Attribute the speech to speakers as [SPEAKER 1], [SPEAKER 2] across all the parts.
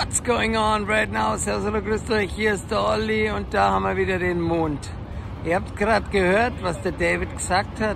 [SPEAKER 1] What's going on right now? Servus, hallo, grüßt euch, hier ist der Olli und da haben wir wieder den Mond. Ihr habt gerade gehört, was der David gesagt hat.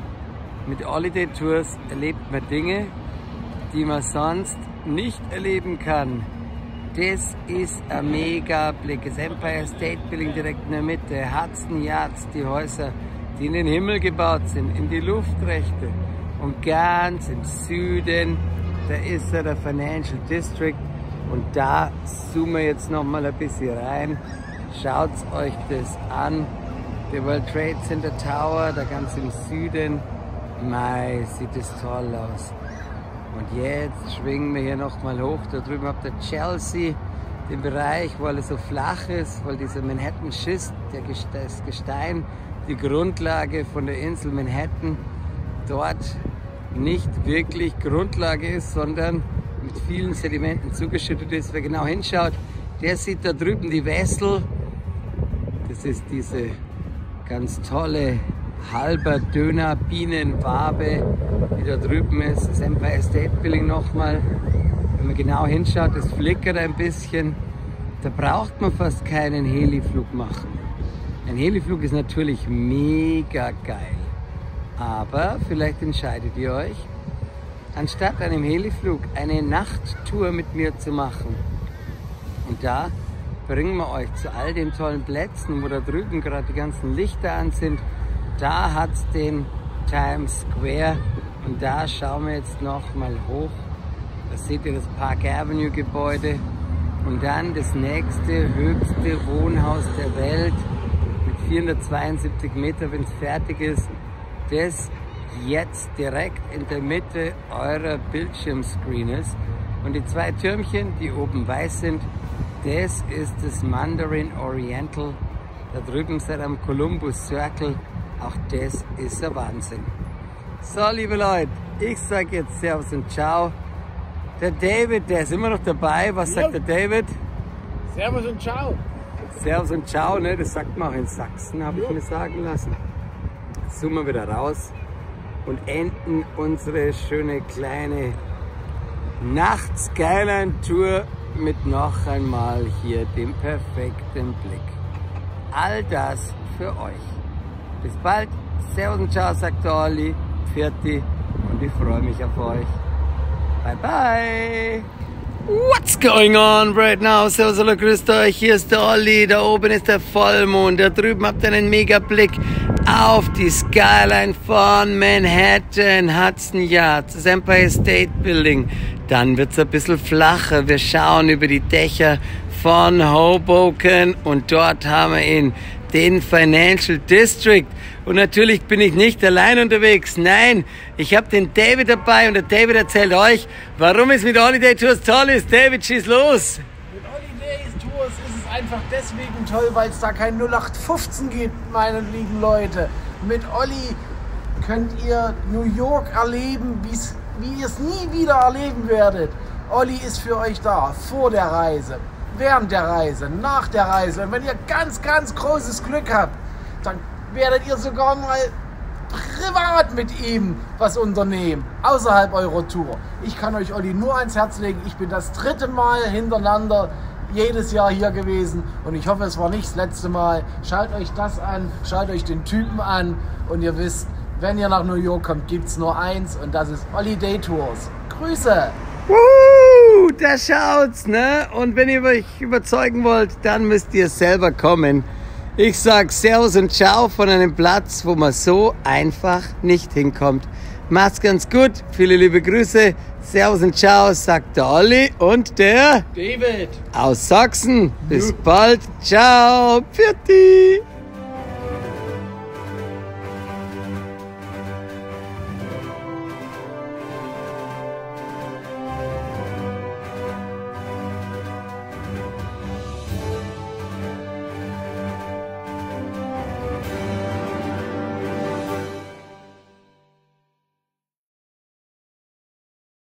[SPEAKER 1] Mit Holiday Tours erlebt man Dinge, die man sonst nicht erleben kann. Das ist ein mega Blick. Das Empire State Building direkt in der Mitte, Hudson Yards, die Häuser, die in den Himmel gebaut sind, in die Luftrechte. Und ganz im Süden, da ist ja der Financial District. Und da zoomen wir jetzt noch mal ein bisschen rein. Schaut euch das an. Der World Trade Center Tower, da ganz im Süden. Mei, sieht das toll aus. Und jetzt schwingen wir hier noch mal hoch. Da drüben habt ihr Chelsea, den Bereich, wo alles so flach ist, weil dieser Manhattan-Schist, das Gestein, die Grundlage von der Insel Manhattan, dort nicht wirklich Grundlage ist, sondern mit vielen Sedimenten zugeschüttet ist. Wer genau hinschaut, der sieht da drüben die Wessel. Das ist diese ganz tolle halber Döner Bienenwabe, die da drüben ist. Das Empire State Building nochmal. Wenn man genau hinschaut, das flickert ein bisschen. Da braucht man fast keinen Heliflug machen. Ein Heliflug ist natürlich mega geil. Aber vielleicht entscheidet ihr euch, anstatt einem Heliflug eine Nachttour mit mir zu machen. Und da bringen wir euch zu all den tollen Plätzen, wo da drüben gerade die ganzen Lichter an sind. Da hat es den Times Square und da schauen wir jetzt noch mal hoch. Da seht ihr das Park Avenue Gebäude und dann das nächste höchste Wohnhaus der Welt mit 472 Meter, wenn es fertig ist. Das jetzt direkt in der Mitte eurer Bildschirmscreen ist. Und die zwei Türmchen, die oben weiß sind, das ist das Mandarin Oriental. Da drüben seid am Columbus Circle. Auch das ist ein Wahnsinn. So, liebe Leute, ich sage jetzt Servus und Ciao. Der David, der ist immer noch dabei. Was sagt der David?
[SPEAKER 2] Servus und Ciao.
[SPEAKER 1] Servus und Ciao, ne? Das sagt man auch in Sachsen, habe ich mir sagen lassen. Zoomen wir wieder raus und enden unsere schöne kleine Nacht-Skyline-Tour mit noch einmal hier dem perfekten Blick. All das für euch. Bis bald. Servus und Ciao, sagt der Olli. Pfiat und ich freue mich auf euch. Bye bye. What's going on right now? Servus, hallo, grüßt euch. Hier ist der Olli. Da oben ist der Vollmond. Da drüben habt ihr einen mega Blick auf die Skyline von Manhattan, Hudson Yards, das Empire State Building. Dann wird es ein bisschen flacher. Wir schauen über die Dächer von Hoboken und dort haben wir ihn, den Financial District. Und natürlich bin ich nicht allein unterwegs. Nein, ich habe den David dabei und der David erzählt euch, warum es mit Holiday Tours toll ist. David, schieß los!
[SPEAKER 2] Mit Holiday Tours ist es einfach deswegen toll, weil es da kein 0815 gibt, meine lieben Leute. Mit Olli könnt ihr New York erleben, wie ihr es nie wieder erleben werdet. Olli ist für euch da, vor der Reise, während der Reise, nach der Reise. Und wenn ihr ganz, ganz großes Glück habt, dann werdet ihr sogar mal privat mit ihm was unternehmen, außerhalb eurer Tour. Ich kann euch Olli nur ans Herz legen. Ich bin das 3. Mal hintereinander jedes Jahr hier gewesen und ich hoffe, es war nicht das letzte Mal. Schaut euch das an, schaut euch den Typen an und ihr wisst, wenn ihr nach New York kommt, gibt es nur eins und das ist Holiday Tours. Grüße!
[SPEAKER 1] Da schaut's, ne? Und wenn ihr euch überzeugen wollt, dann müsst ihr selber kommen. Ich sag Servus und Ciao von einem Platz, wo man so einfach nicht hinkommt. Macht's ganz gut, viele liebe Grüße. Servus und Ciao, sagt der Olli und der
[SPEAKER 2] David
[SPEAKER 1] aus Sachsen. Bis bald, ciao, Pfiat.